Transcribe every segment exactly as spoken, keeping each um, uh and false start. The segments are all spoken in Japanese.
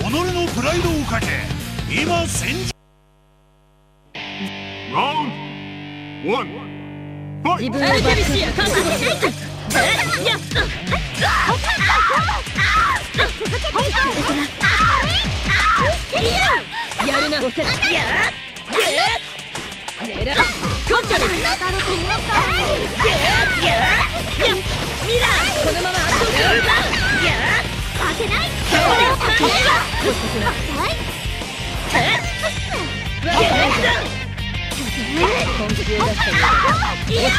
のプライドをかけ今戦場。ラウンドワンファイト。 アルテミシア覚悟しろ。やっやるな。やっ狙う。コントロール。やっミラーこのまま圧倒する。やっ負けない。そうだ。本気を出したよ。いや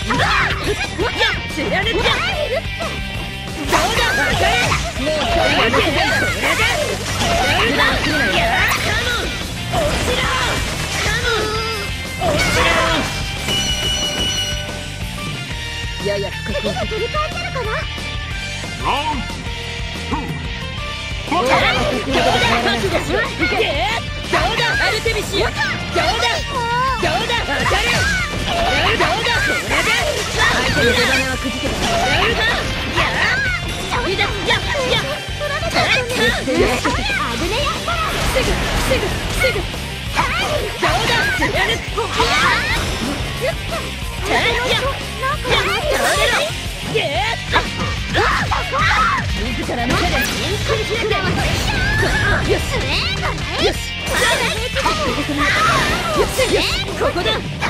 知らぬか。どうだ分かれ。もうそれだけでそれでやるな。やカモン落ちろ。カモン落ちろ。やや不覚を取り返せるかな。 ラウンドツーファイト。 どうだ覚悟しろ。どうだアルテミシア。どうだどうだ分かれ。どうだこれで相手の出花はくじけた。やるな。やっいだやっやっすぐすぐすぐどうだやる。やっやっやっ自らの手で切り開け。よしよしよしよしここだ。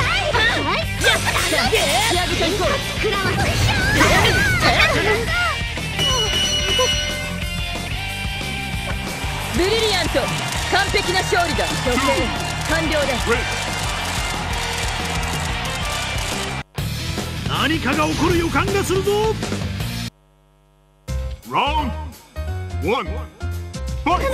ブリリアント完璧な勝利だ。処刑完了だ。 何かが起こる予感がするぞ。ラウンドワンファイト。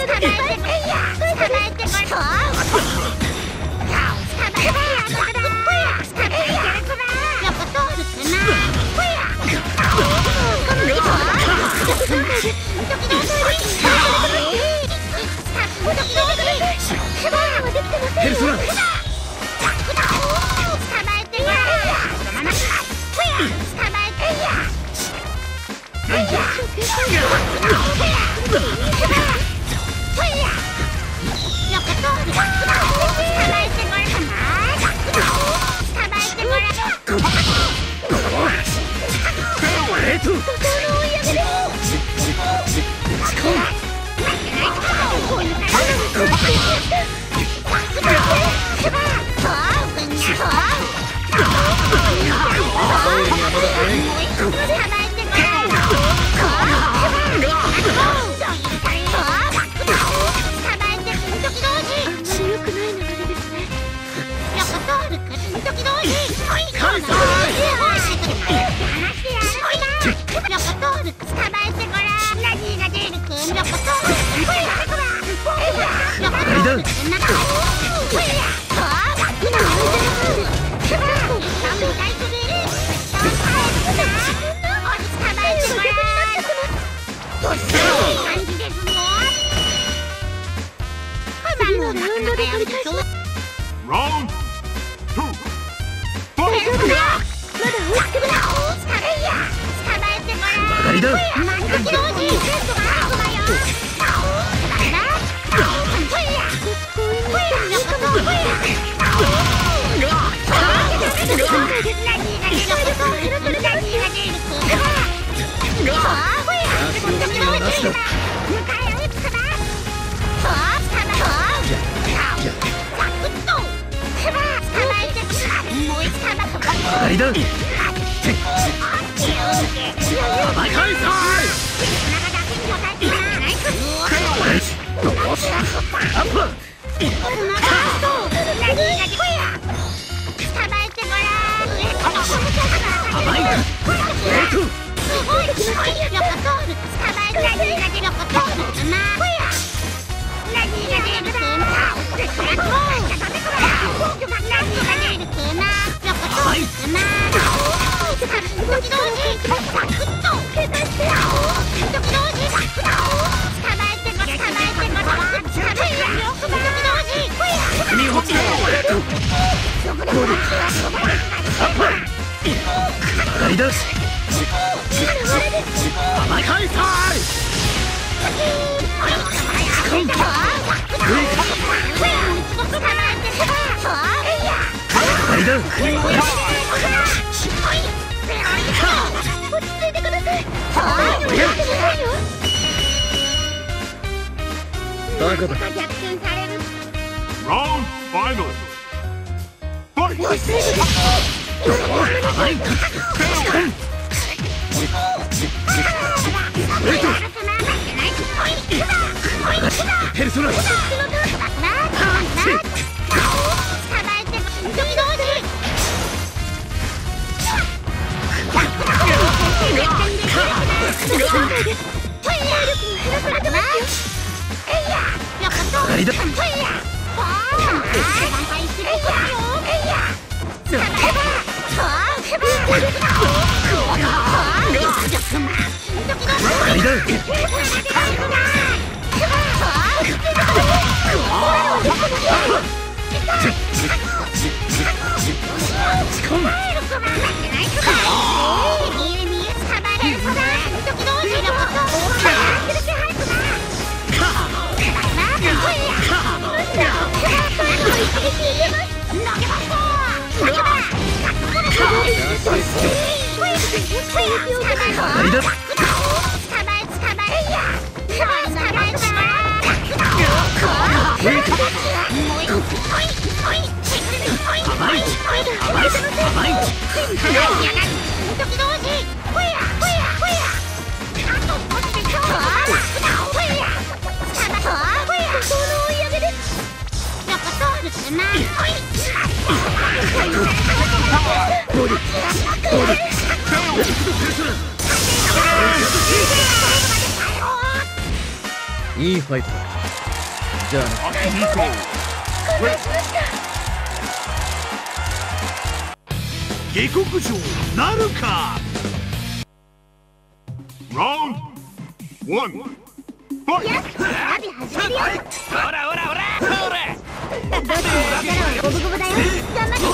ヘルソラ甘い返さい。 Round final. Fight! 페르소나!いいファイトだ。じゃあ下克上なるか。Round one. Fight! ほらほらほらほらゴブゴブだよ。頑張って。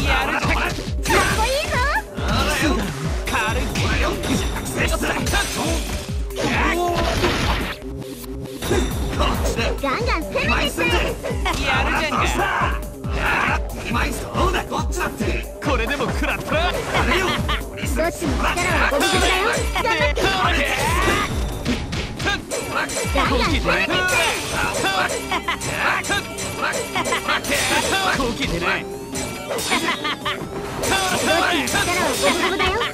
やるじゃん。 かっこいいぞ。 軽いガンガン攻めてって。 やるじゃんか。これでも食らったらどっちも力はゴブゴブだよ。頑張って。ガンガン攻めてって。 こきてない。 どっちも力はゴブゴブだよ。頑張って。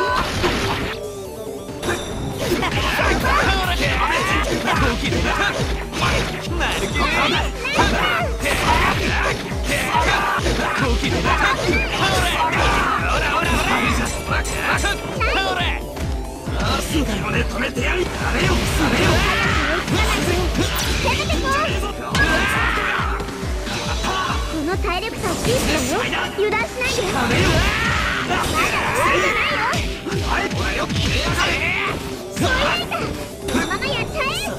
こきてない。なるけど。こきてない。ほらほらほらほら。止めてやる。 この体力差をキープだよ。油断しないで。まだ終わりじゃないよ。それだ。このままやっちゃえ。や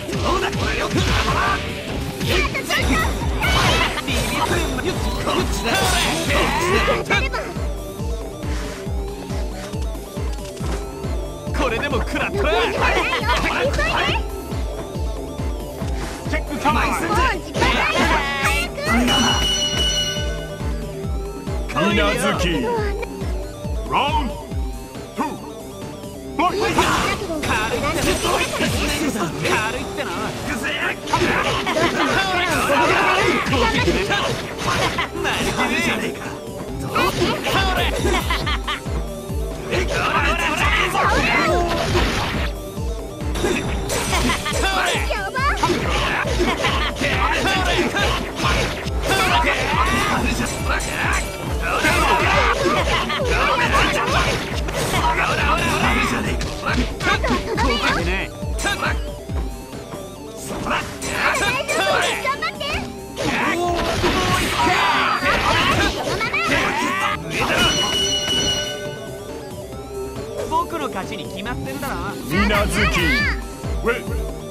っとちょっと。 これでも食らったら。 急いで。 チェックタイム。 もう時間ないよ。早く。 みなずき。Round two. Fight! 軽いってな。僕の勝ちに決まってるだろ。 みなずき。Win.